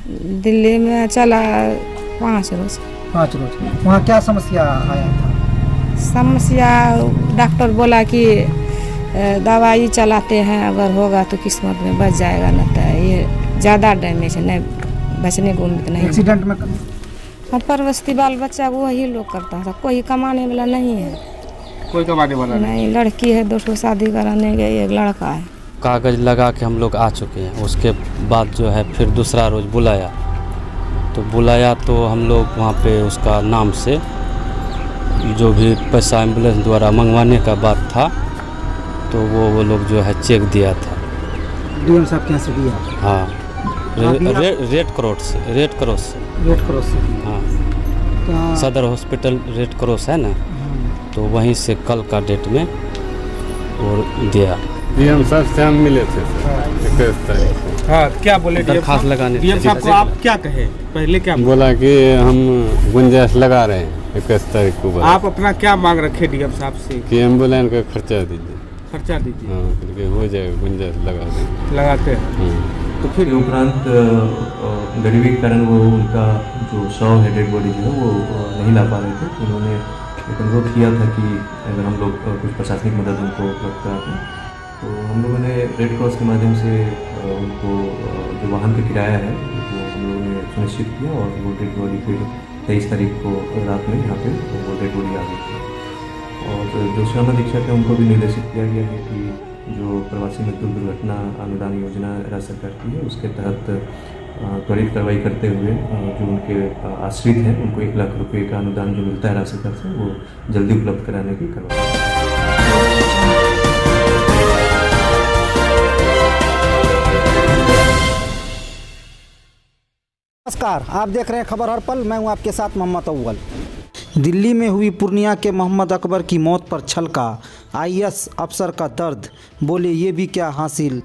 दिल्ली में चला 5 रोज। 5 रोज। वहाँ क्या समस्या आया था? समस्या डॉक्टर बोला कि दवाई चलाते हैं, अगर होगा तो किस्मत में बच जाएगा, न तो ये ज़्यादा डैमेज है, नहीं बचने को उम्मीद नहीं। एक्सीडेंट में परवस्ती बाल बच्चा वही लोग करता था, कोई कमाने वाला नहीं है। कोई कमाने वाला नहीं, लड़की है, 2 शादी कराने गई, एक लड़का है। कागज़ लगा के हम लोग आ चुके हैं। उसके बाद जो है फिर दूसरा रोज़ बुलाया, तो हम लोग वहाँ पे उसका नाम से जो भी पैसा एम्बुलेंस द्वारा मंगवाने का बात था, तो वो लोग जो है चेक दिया था। डीएम साहब के यहाँ से दिया? हाँ, रेड क्रॉस से। हाँ, सदर हॉस्पिटल रेड क्रॉस है ना, तो वहीं से कल का डेट में और दिया। डीएम साहब से हम मिले थे 21 तारीख को। हाँ, क्या बोले दरखास्त लगाने? डीएम साहब को आप क्या कहे पहले? क्या बोला कि हम गुंजाइश लगा रहे हैं 21 तारीख को। आप अपना क्या मांग रखे डीएम साहब से? कि एम्बुलेंस का खर्चा दीजिए। खर्चा दीजिए? हाँ, क्योंकि हो जाएगा, गुंजाइश लगा देंगे। लगाते हैं। तो फिर उपरांत गरीबी के कारण वो उनका जो शव है, डेड बॉडी जो है वो नहीं ला पा रहे थे। तो उन्होंने एक अनुरोध किया था कि अगर हम लोग कुछ प्रशासनिक मदद उनको उपलब्ध कराते, तो हम लोगों ने रेड क्रॉस के माध्यम से उनको जो वाहन का किराया है वो हम लोगों ने सुनिश्चित किया, और वो डेड बॉडी फिर 23 तारीख को रात में यहाँ पे वो डेड बॉडी आ गई थी। और जो श्रम अधीक्षक है उनको भी निर्देशित किया गया है कि जो प्रवासी मजदूर दुर्घटना अनुदान योजना राज्य सरकार की है, उसके तहत त्वरित कार्रवाई करते हुए जो उनके आश्रित हैं उनको 1 लाख रुपए का अनुदान जो मिलता है राज्य सरकार से, वो जल्दी उपलब्ध कराने की कार्रवाई। नमस्कार, आप देख रहे हैं खबर हर पल। मैं हूं आपके साथ मोहम्मद अव्वल। दिल्ली में हुई पूर्णिया के मोहम्मद अकबर की मौत पर छलका आईएएस अफसर का दर्द, बोले ये भी क्या हासिल।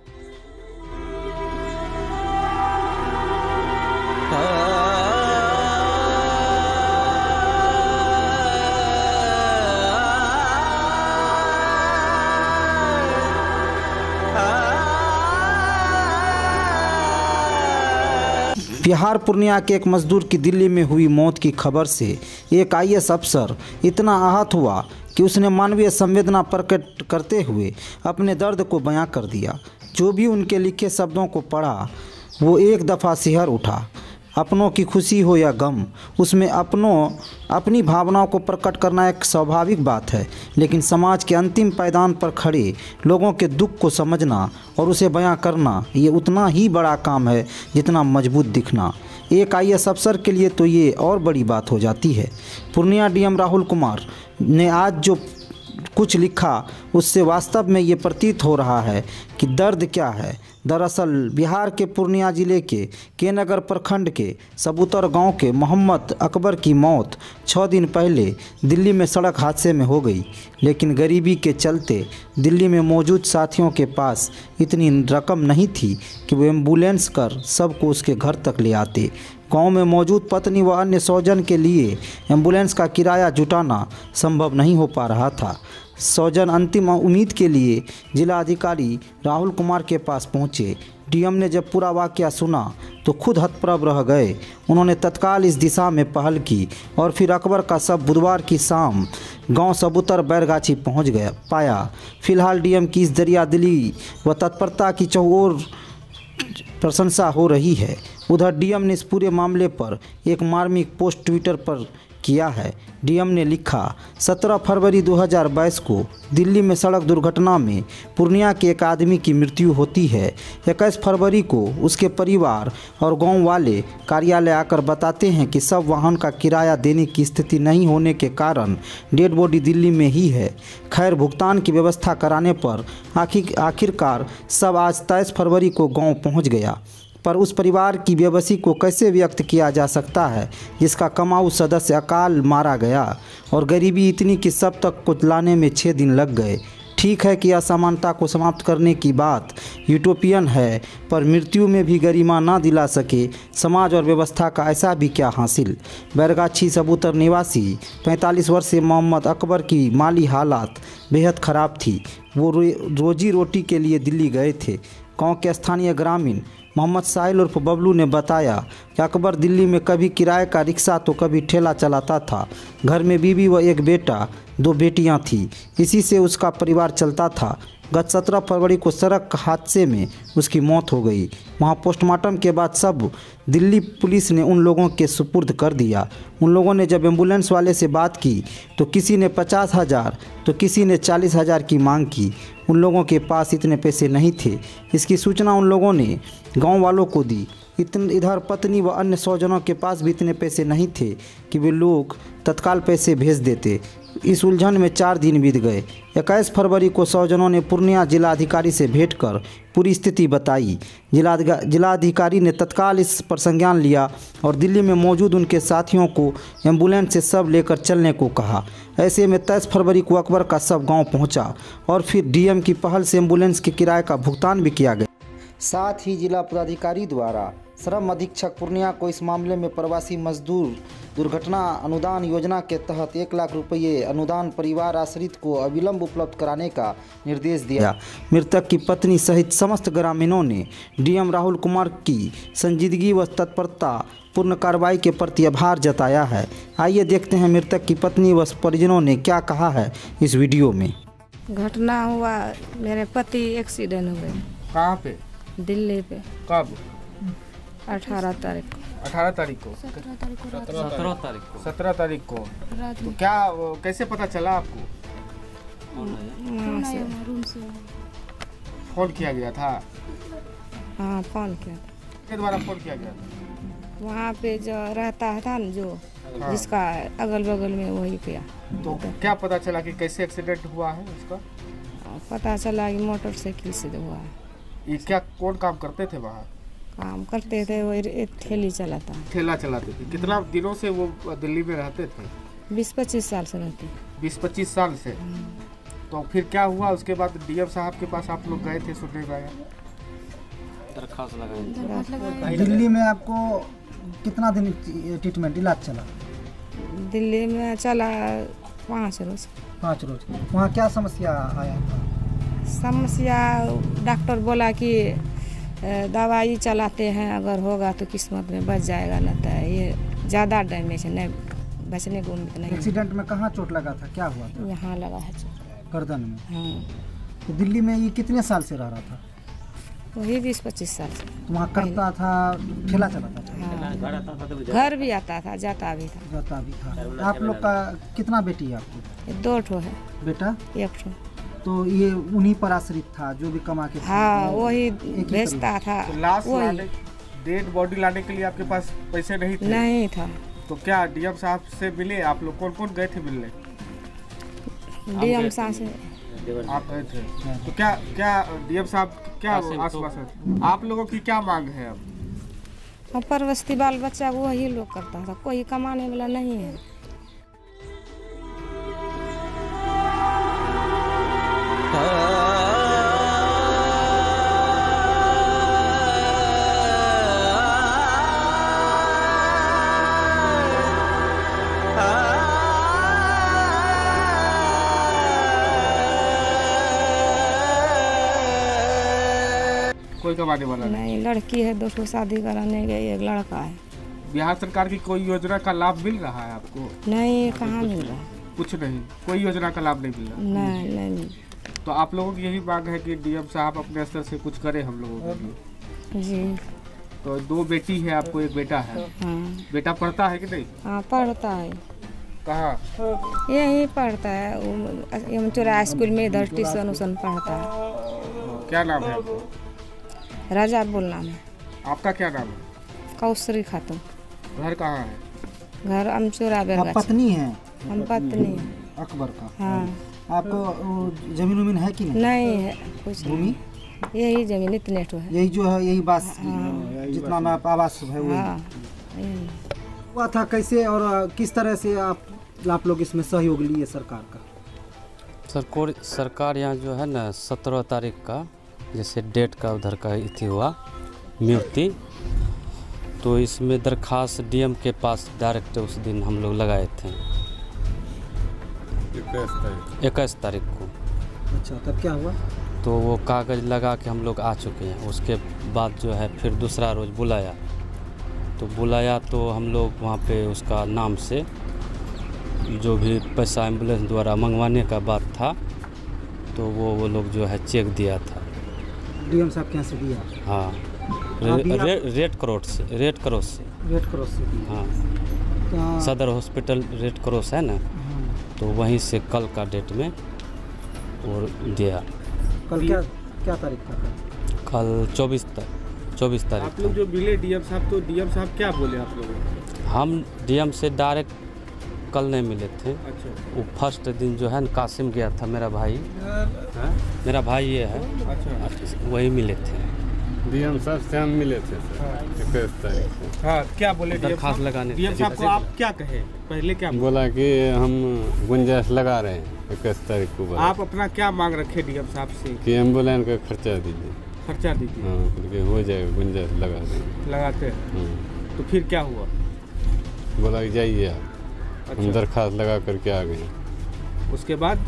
बिहार पूर्णिया के एक मजदूर की दिल्ली में हुई मौत की खबर से एक आईएएस अफसर इतना आहत हुआ कि उसने मानवीय संवेदना प्रकट करते हुए अपने दर्द को बयां कर दिया। जो भी उनके लिखे शब्दों को पढ़ा, वो एक दफ़ा सिहर उठा। अपनों की खुशी हो या गम, उसमें अपनी भावनाओं को प्रकट करना एक स्वाभाविक बात है, लेकिन समाज के अंतिम पायदान पर खड़े लोगों के दुख को समझना और उसे बयां करना, ये उतना ही बड़ा काम है जितना मजबूत दिखना। एक आईएएस अफसर के लिए तो ये और बड़ी बात हो जाती है। पूर्णिया डीएम राहुल कुमार ने आज जो कुछ लिखा, उससे वास्तव में ये प्रतीत हो रहा है कि दर्द क्या है। दरअसल बिहार के पूर्णिया जिले के केनगर प्रखंड के सबूतर गांव के मोहम्मद अकबर की मौत 6 दिन पहले दिल्ली में सड़क हादसे में हो गई, लेकिन गरीबी के चलते दिल्ली में मौजूद साथियों के पास इतनी रकम नहीं थी कि वो एम्बुलेंस कर सबको उसके घर तक ले आते। गांव में मौजूद पत्नी व अन्य स्वजन के लिए एम्बुलेंस का किराया जुटाना संभव नहीं हो पा रहा था। स्वजन अंतिम उम्मीद के लिए जिला अधिकारी राहुल कुमार के पास पहुंचे। डीएम ने जब पूरा वाकया सुना तो खुद हतप्रभ रह गए। उन्होंने तत्काल इस दिशा में पहल की और फिर अकबर का शव बुधवार की शाम गांव सबूतर बैरगाछी पहुंच पाया। फिलहाल डीएम की इस दरियादिली व तत्परता की चहुओर प्रशंसा हो रही है। उधर डीएम ने इस पूरे मामले पर एक मार्मिक पोस्ट ट्विटर पर किया है। डीएम ने लिखा, 17 फरवरी 2022 को दिल्ली में सड़क दुर्घटना में पूर्णिया के एक आदमी की मृत्यु होती है। 21 फरवरी को उसके परिवार और गांव वाले कार्यालय आकर बताते हैं कि सब वाहन का किराया देने की स्थिति नहीं होने के कारण डेड बॉडी दिल्ली में ही है। खैर, भुगतान की व्यवस्था कराने पर आखिरकार सब आज 23 फरवरी को गाँव पहुँच गया। पर उस परिवार की बेबसी को कैसे व्यक्त किया जा सकता है जिसका कमाऊ सदस्य अकाल मारा गया और गरीबी इतनी कि सब तक को लाने में 6 दिन लग गए। ठीक है कि असमानता को समाप्त करने की बात यूटोपियन है, पर मृत्यु में भी गरिमा ना दिला सके समाज और व्यवस्था का ऐसा भी क्या हासिल। बैरगाछी सबूतर निवासी 45 वर्षीय मोहम्मद अकबर की माली हालात बेहद ख़राब थी। वो रोजी रोटी के लिए दिल्ली गए थे। गांव के स्थानीय ग्रामीण मोहम्मद साहिल उर्फ बबलू ने बताया कि अकबर दिल्ली में कभी किराए का रिक्शा तो कभी ठेला चलाता था। घर में बीवी व एक बेटा, 2 बेटियां थी। इसी से उसका परिवार चलता था। गत 17 फरवरी को सड़क हादसे में उसकी मौत हो गई। वहां पोस्टमार्टम के बाद सब दिल्ली पुलिस ने उन लोगों के सुपुर्द कर दिया। उन लोगों ने जब एम्बुलेंस वाले से बात की तो किसी ने 50,000 तो किसी ने 40,000 की मांग की। उन लोगों के पास इतने पैसे नहीं थे। इसकी सूचना उन लोगों ने गांव वालों को दी। इधर पत्नी व अन्य स्वजनों के पास भी इतने पैसे नहीं थे कि वे लोग तत्काल पैसे भेज देते। इस उलझन में 4 दिन बीत गए। 21 फरवरी को स्वजनों ने पूर्णिया जिलाधिकारी से भेंट कर पूरी स्थिति बताई। जिलाधिकारी ने तत्काल इस पर संज्ञान लिया और दिल्ली में मौजूद उनके साथियों को एम्बुलेंस से शव लेकर चलने को कहा। ऐसे में 23 फरवरी को अकबर का शव गांव पहुंचा और फिर डीएम की पहल से एम्बुलेंस के किराए का भुगतान भी किया गया। साथ ही जिला पदाधिकारी द्वारा श्रम अधीक्षक पूर्णिया को इस मामले में प्रवासी मजदूर दुर्घटना अनुदान योजना के तहत 1 लाख रुपये अनुदान परिवार आश्रित को अविलंब उपलब्ध कराने का निर्देश दिया। मृतक की पत्नी सहित समस्त ग्रामीणों ने डीएम राहुल कुमार की संजीदगी व तत्परता पूर्ण कार्रवाई के प्रति आभार जताया है। आइए देखते हैं मृतक की पत्नी व परिजनों ने क्या कहा है इस वीडियो में। घटना हुआ, मेरे पति एक्सीडेंट हो गए। कहाँ पे? दिल्ली पे। कब? 18 तारीख को। 18 तारीख को? 17 तारीख को। तो क्या कैसे पता चला आपको? वहाँ से फोन किया गया था? हाँ, फोन किया। किसके द्वारा फोन किया गया था? वहाँ पे जो रहता था न, जो जिसका अगल बगल में, वही किया। तो क्या पता चला कि कैसे एक्सीडेंट हुआ है उसका? पता चला कि मोटरसाइकिल से हुआ है। ये क्या कौन काम करते थे वहाँ? काम करते थे, वही ठेली चलाता। ठेला चलाते थे। कितना दिनों से वो दिल्ली में रहते थे? 20-25 साल से रहते। 20-25 साल से। तो फिर क्या हुआ उसके बाद? डीएम साहब के पास आप लोग गए थे, सुनने में आया? दरखास्त लगाए। दिल्ली में आपको कितना दिन ट्रीटमेंट इलाज चला? दिल्ली में चला 5 रोज। 5 रोज। वहाँ क्या समस्या आया था? समस्या, डॉक्टर बोला कि दवाई चलाते हैं, अगर होगा तो किस्मत में बच जाएगा, न तो ये ज़्यादा डैमेज है, नहीं बचने को उम्मीद नहीं। एक्सीडेंट में कहाँ चोट लगा था, क्या हुआ था? यहाँ लगा है चोट, गर्दन में। हाँ। तो दिल्ली में ये कितने साल से रह रहा था? वही 20-25 साल से। तो वहाँ करता था, ठेला चलाता था? हाँ। घर भी आता था, जाता भी था। जाता भी था। आप लोग का कितना बेटी है आपको? 2 ठो है। बेटा? 1 ठो। तो ये उन्हीं पर आश्रित था जो भी कमा के? हाँ, वही भेजता था। तो लाश लाने, डेड बॉडी लाने के लिए आपके पास पैसे नहीं थे? नहीं था। तो क्या डीएम साहब से मिले आप लोग? कौन कौन गए थे मिलने? डीएम साहब से आप गए थे। तो क्या क्या डीएम साहब क्या आश्वासन? आप लोगों की क्या मांग है अब? और परवस्ती बाल बच्चा वही लोग करता था, कोई कमाने वाला नहीं है। कोई कमाने वाला नहीं, लड़की है, 2 शादी कराने गई, एक लड़का है। बिहार सरकार की कोई योजना का लाभ मिल रहा है आपको? नहीं, कहाँ मिल रहा? कुछ नहीं, कोई योजना का लाभ नहीं मिल रहा? नहीं नहीं। तो आप लोगों की यही मांग है कि डीएम साहब अपने स्तर से कुछ करे हम लोगों के लिए? जी। तो 2 बेटी है आपको, 1 बेटा है। हाँ। बेटा पढ़ता है कि नहीं? हाँ, पढ़ता है। कहाँ? यही पढ़ता है, चौरा स्कूल में, इधर ट्यूशन उशन पढ़ता है। क्या नाम है आपको? राजा बोलना है। आपका क्या नाम है? कौसरी खातून। घर कहाँ है? घर अमचोरा बेरगा। पत्नी है? हम पत्नी है अकबर का। हाँ। आपको जमीन उमीन है कि नहीं? नहीं है कुछ भूमि? यही जमीन इतने तो है। यही जो है, यही बात। हाँ। जितना में आवास है वही। हाँ, यही। हुआ था कैसे और किस तरह से आप लोग इसमें सहयोग लिए सरकार का? सरकार यहाँ जो है ना 17 तारीख का जैसे डेट का उधर का इति हुआ मृत्यु, तो इसमें दरखास्त डीएम के पास डायरेक्ट उस दिन हम लोग लगाए थे 21 तारीख को। अच्छा, तब क्या हुआ? तो वो कागज़ लगा के हम लोग आ चुके हैं। उसके बाद जो है फिर दूसरा रोज़ बुलाया, तो हम लोग वहाँ पे उसका नाम से जो भी पैसा एम्बुलेंस द्वारा मंगवाने का बात था, तो वो लोग जो है चेक दिया था। डीएम साहब के यहाँ से दिया? हाँ, रेड क्रॉस से दिया। हाँ, सदर हॉस्पिटल रेड क्रॉस है ना, तो वहीं से कल का डेट में और दिया। कल क्या तारीख था? कल 24 तारीख। आप लोग जो मिले डीएम साहब, तो डीएम साहब क्या बोले आप लोगों को? हम डीएम से डायरेक्ट कल नहीं मिले थे। अच्छा। वो फर्स्ट दिन जो है ना कासिम गया था, मेरा भाई ये है। अच्छा। वही मिले थे। डीएम साहब से हम मिले थे सर 21 तारीख को। हाँ, क्या बोले दरखास्त लगाने? डीएम साहब को आप क्या कहे पहले? क्या बोला कि हम गुंजाइश लगा रहे हैं 21 तारीख को। आप अपना क्या मांग रखे डीएम साहब से? कि एम्बुलेंस का खर्चा दीजिए। खर्चा दीजिए। हाँ, क्योंकि हो जाएगा, गुंजाइश लगा देंगे। लगाते हैं। तो फिर क्या हुआ? बोला कि जाइए आप। अच्छा। हम दरखास्त लगा करके आ गए। उसके बाद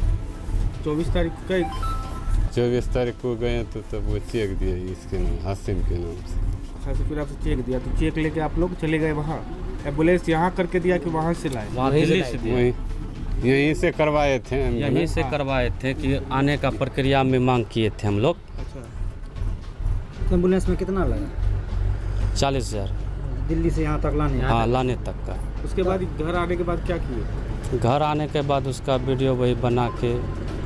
24 तारीख को 24 तारीख को गए तो तब वो चेक दिया इसके नाम, हासिम के नाम से। हाँ, तो फिर आपसे चेक दिया, तो चेक लेके आप लोग चले गए वहाँ? एम्बुलेंस यहाँ करके दिया कि वहाँ से लाए? वहीं यहीं से करवाए थे। यहीं से करवाए थे कि आने का प्रक्रिया में मांग किए थे हम लोग। अच्छा। एम्बुलेंस में कितना लगा? 40,000 दिल्ली से यहाँ तक लाने? हाँ, लाने तक का। उसके बाद घर आने के बाद क्या किए? घर आने के बाद उसका वीडियो वही बना के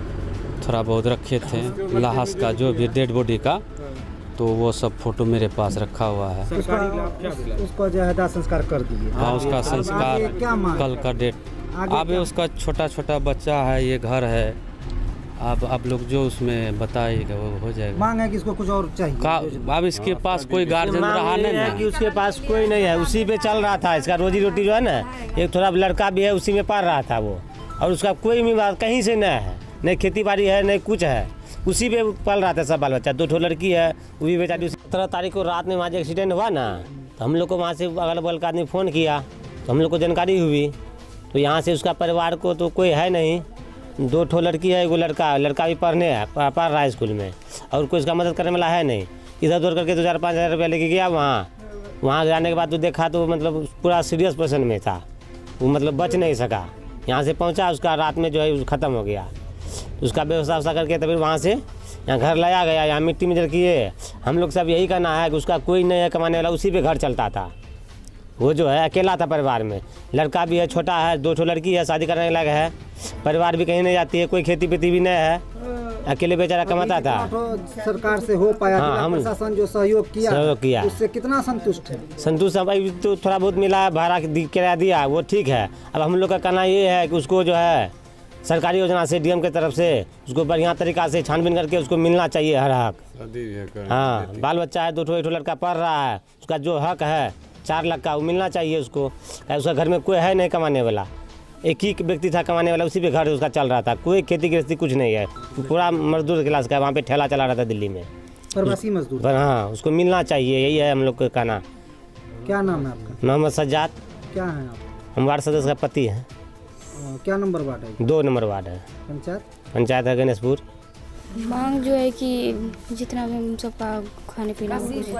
थोड़ा बहुत रखे थे, लाश का जो भी डेड बॉडी का, तो वो सब फोटो मेरे पास रखा हुआ है। सरकारी लाभ क्या मिला? उसका जो है दाह संस्कार कर दिए? हाँ, उसका संस्कार कल का डेट। अब उसका छोटा बच्चा है, ये घर है। अब आप लोग जो उसमें बताइएगा वो हो जाएगा। मांग है कि इसको कुछ और चाहिए? अब इसके पास कोई गार्जियन रहा नहीं है कि उसके पास कोई नहीं है, उसी पे चल रहा था। इसका रोजी रोटी जो है ना, एक थोड़ा लड़का भी है, उसी में पाल रहा था वो। और उसका कोई भी बात कहीं से नहीं है, नहीं खेती बाड़ी है, नहीं कुछ है, उसी पे पल रहा था सब बाल बच्चा। 2 लड़की है, वो भी बेचारी। 17 तारीख को रात में वहाँ जो एक्सीडेंट हुआ ना, तो हम लोग को वहाँ से अगल बगल का आदमी फ़ोन किया, तो हम लोग को जानकारी हुई। तो यहाँ से उसका परिवार को तो कोई है नहीं, 2 लड़की है, 1 लड़का भी पढ़ रहा है स्कूल में, और कोई इसका मदद करने वाला है नहीं। इधर उधर करके 2,000-5 हज़ार रुपया लेके गया वहाँ जाने के बाद तो देखा तो मतलब पूरा सीरियस पोजीशन में था, वो मतलब बच नहीं सका। यहाँ से पहुँचा, उसका रात में जो है ख़त्म हो गया। उसका व्यवस्था करके तभी वहाँ से यहाँ घर लाया गया। यहाँ मिट्टी में जल किए। हम लोग सब यही कहना है कि उसका कोई नहीं है कमाने वाला, उसी पे घर चलता था। वो जो है अकेला था परिवार में, लड़का भी है, छोटा है, 2 लड़की है, शादी करने लगा है, परिवार भी कहीं नहीं जाती है, कोई खेती पेती भी नहीं है, अकेले बेचारा कमाता था। सरकार से हो पाया? हाँ, हम प्रशासन जो सहयोग किया उससे कितना संतुष्ट है? संतुष्ट अभी तो थोड़ा बहुत मिला है, भाड़ा किराया दिया, वो ठीक है। अब हम लोग का कहना ये है कि उसको जो है सरकारी योजना से, डीएम की तरफ से उसको बढ़िया तरीका से छानबीन करके उसको मिलना चाहिए हर हक। हाँ, बाल बच्चा है, 2 लड़का पढ़ रहा है, उसका जो हक है 4 लाख का वो मिलना चाहिए उसको। उसका घर में कोई है नहीं कमाने वाला, एक ही व्यक्ति था कमाने वाला, उसी पे घर उसका चल रहा था। कोई खेती गृहस्थी कुछ नहीं है, पूरा मजदूर क्लास का वहाँ पे ठेला चला रहा था दिल्ली में, प्रवासी मजदूर। हाँ, उसको मिलना चाहिए, यही है हम लोग का कहना। क्या नाम है आपका? मोहम्मद सज्जाद। क्या है आप? हम वार्ड सदस्य का पति हैं। क्या नंबर वार्ड है? 2 नंबर वार्ड है। पंचायत है गणेशपुर। मांग जो है कि जितना भी हम सबका खाने पीने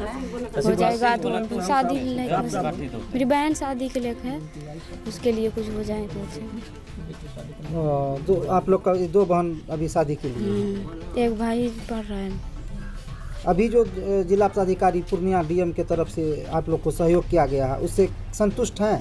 हो जाएगा, तो शादी मेरी बहन शादी के लेकर है, उसके लिए कुछ हो जाए तो अच्छा। आप लोग का 2 बहन अभी शादी के लिए? एक भाई पढ़ रहा है। अभी जो जिला पदाधिकारी पूर्णिया डीएम के तरफ से आप लोग को सहयोग किया गया है, उससे संतुष्ट हैं?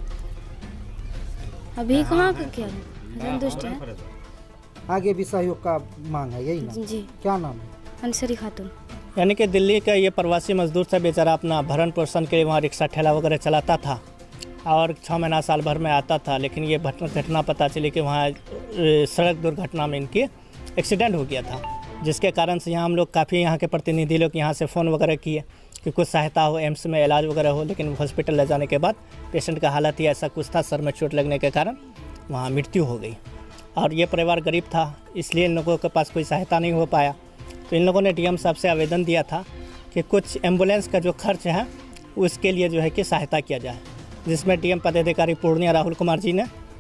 अभी कहाँ का क्या संतुष्ट है? आगे भी सहयोग का मांग है, यही ना? जी। क्या नाम है? अंसरी खातून। यानी कि दिल्ली का ये प्रवासी मजदूर था बेचारा, अपना भरण पोषण के लिए वहाँ रिक्शा ठेला वगैरह चलाता था और 6 महीना साल भर में आता था। लेकिन ये घटना पता चली कि वहाँ सड़क दुर्घटना में इनकी एक्सीडेंट हो गया था, जिसके कारण से यहाँ हम लोग काफ़ी यहाँ के प्रतिनिधि लोग यहाँ से फ़ोन वगैरह किए कि कुछ सहायता हो, एम्स में इलाज वगैरह हो। लेकिन हॉस्पिटल ले जाने के बाद पेशेंट का हालत ही ऐसा कुछ था, सर में चोट लगने के कारण वहाँ मृत्यु हो गई। और ये परिवार गरीब था, इसलिए इन लोगों के पास कोई सहायता नहीं हो पाया। तो इन लोगों ने डीएम साहब से आवेदन दिया था कि कुछ एम्बुलेंस का जो खर्च है उसके लिए जो है कि सहायता किया जाए, जिसमें डीएम पदाधिकारी पूर्णिया राहुल कुमार जी ने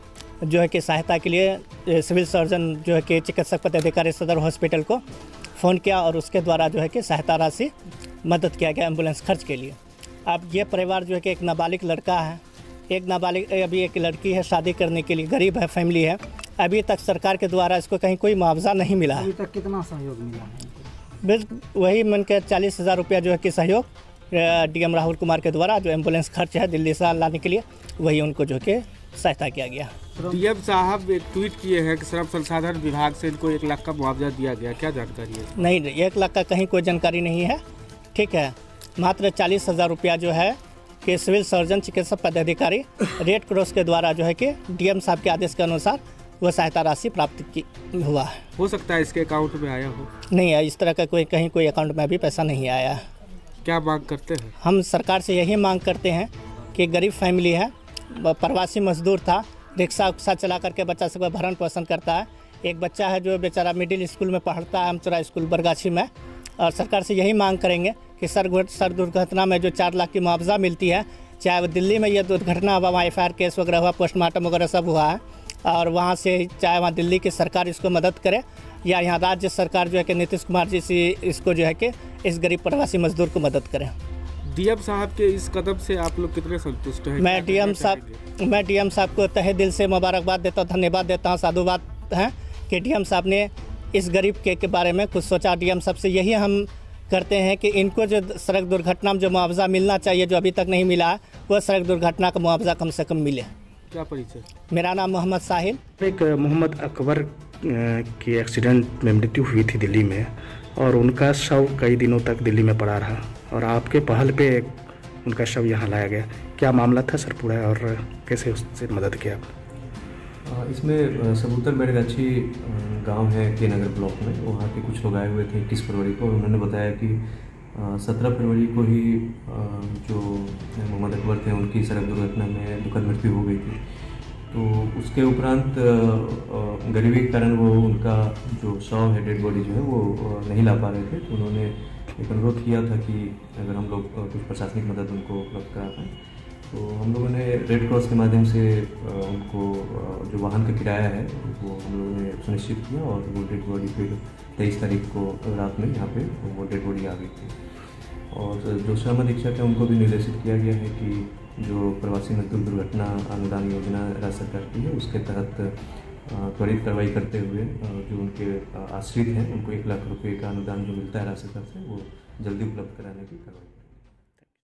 जो है कि सहायता के लिए सिविल सर्जन जो है कि चिकित्सक पदाधिकारी सदर हॉस्पिटल को फ़ोन किया और उसके द्वारा जो है कि सहायता राशि मदद किया गया एम्बुलेंस खर्च के लिए। अब ये परिवार जो है कि एक नाबालिग लड़का है, एक नाबालिग अभी एक लड़की है, शादी करने के लिए गरीब है, फैमिली है। अभी तक सरकार के द्वारा इसको कहीं कोई मुआवजा नहीं मिला है। अभी तक कितना सहयोग मिला है? बस वही मन के 40,000 रुपया जो है कि सहयोग डीएम राहुल कुमार के द्वारा जो एम्बुलेंस खर्च है दिल्ली से लाने के लिए, वही उनको जो कि सहायता किया गया। डीएम साहब एक ट्वीट किए हैं कि श्रम संसाधन विभाग से इनको 1 लाख का मुआवजा दिया गया, क्या जानकारी है? नहीं, 1 लाख का कहीं कोई जानकारी नहीं है। ठीक है, मात्र 40,000 रुपया जो है कि सिविल सर्जन चिकित्सक पदाधिकारी रेड क्रॉस के द्वारा जो है कि डीएम साहब के आदेश के अनुसार वह सहायता राशि प्राप्त हुआ है। हो सकता है इसके अकाउंट में आया हो? नहीं है, इस तरह का कहीं कोई अकाउंट में अभी पैसा नहीं आया है। क्या मांग करते हैं? हम सरकार से यही मांग करते हैं कि गरीब फैमिली है, प्रवासी मजदूर था, रिक्शा उक्सा चला करके बच्चा सबका भरण पोषण करता है। एक बच्चा है जो बेचारा मिडिल स्कूल में पढ़ता है, अमचुरा स्कूल बरगाछी में, और सरकार से यही मांग करेंगे कि सर दुर्घटना में जो 4 लाख की मुआवजा मिलती है, चाहे वो दिल्ली में ये दुर्घटना हुआ, वहाँ FIR केस वगैरह हुआ, पोस्टमार्टम वगैरह सब हुआ है, और वहाँ से चाहे वहाँ दिल्ली की सरकार इसको मदद करे या यहाँ राज्य सरकार जो है कि नीतीश कुमार जी से इसको जो है कि इस गरीब प्रवासी मजदूर को मदद करें। डीएम साहब के इस कदम से आप लोग कितने संतुष्ट हैं? मैं डीएम साहब को तहे दिल से मुबारकबाद देता हूँ, धन्यवाद देता हूँ, साधुवाद है कि डीएम साहब ने इस गरीब के बारे में कुछ सोचा। डीएम साहब से यही हम करते हैं कि इनको जो सड़क दुर्घटना में जो मुआवजा मिलना चाहिए, जो अभी तक नहीं मिला है, वह सड़क दुर्घटना का मुआवजा कम से कम मिले। क्या परिचय? मेरा नाम मोहम्मद साहिल। एक मोहम्मद अकबर की एक्सीडेंट में मृत्यु हुई थी दिल्ली में, और उनका शव कई दिनों तक दिल्ली में पड़ा रहा, और आपके पहल पे उनका शव यहाँ लाया गया। क्या मामला था सर पूरा, और कैसे उससे मदद किया? इसमें सबूतर बेड़गाछी गांव है के नगर ब्लॉक में, वहाँ के कुछ लोग आए हुए थे 21 फरवरी को, और उन्होंने बताया कि 17 फरवरी को ही जो मोहम्मद अकबर थे उनकी सड़क दुर्घटना में दुखद मृत्यु हो गई थी। तो उसके उपरांत गरीबी के कारण वो उनका जो शव है, डेड बॉडी जो है वो नहीं ला पा रहे थे। तो उन्होंने एक अनुरोध किया था कि अगर हम लोग कुछ प्रशासनिक मदद उनको उपलब्ध करा पाएँ। तो हम लोगों ने रेड क्रॉस के माध्यम से उनको जो वाहन का किराया है वो हम लोगों ने सुनिश्चित किया, और वो डेड बॉडी फिर 23 तारीख को रात में यहाँ पे वो डेड बॉडी आ गई थी। और जो श्रम अधीक्षक है उनको भी निर्देशित किया गया है कि जो प्रवासी मजदूर दुर्घटना अनुदान योजना राज्य सरकार की है उसके तहत त्वरित कार्रवाई करते हुए जो उनके आश्रित हैं उनको 1 लाख रुपये का अनुदान जो मिलता है राज्य सरकार से वो जल्दी उपलब्ध कराने की कार्रवाई।